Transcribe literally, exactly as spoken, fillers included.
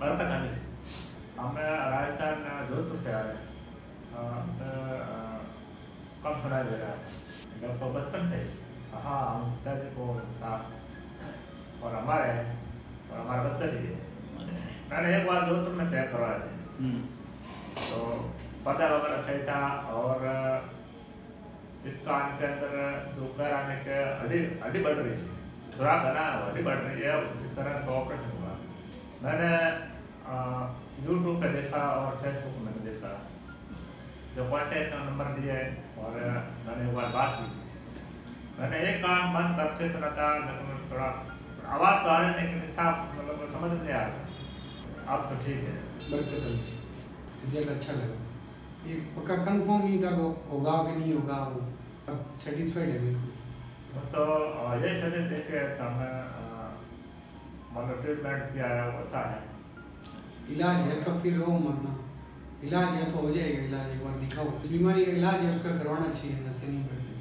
बरकत अली। हम राजस्थान जोधपुर से आ रहे हैं। कम सुनाई दे रहा है लगभग बचपन से। हाँ, हम पिताजी को था और हमारे और हमारा बच्चा भी है। मैंने एक बार जोधपुर में चेक करवाए थे तो पता वगैरह सही था और इसका आने के अंदर जो कर आने के हड्डी हड्डी बढ़ रही थी, सुराख बना हड्डी बढ़ रही है, उसके कारण का ऑपरेशन हुआ। मैंने यूट्यूब पे देखा और फेसबुक में भी देखा, जो कॉन्टेक्ट नंबर दिए और मैंने एक बार बात की। मैंने एक कान बंद करके सुना था, लेकिन थोड़ा आवाज़ तो आ रही लेकिन साफ मतलब समझ में नहीं आ रहा। अब तो ठीक है। बरकत अली, रिजल्ट अच्छा लगा। ये पक्का कंफर्म नहीं था वो होगा कि नहीं होगा, वो अब सेटिस्फाइड है बिल्कुल। तो ये सभी देखे तो हमें मतलब ट्रीटमेंट किया है, होता है इलाज है तो फिर रो मरना, इलाज है तो हो जाएगा। इलाज एक बार दिखाओ, बीमारी का इलाज है उसका करवाना चाहिए, ऐसे नहीं बैठना।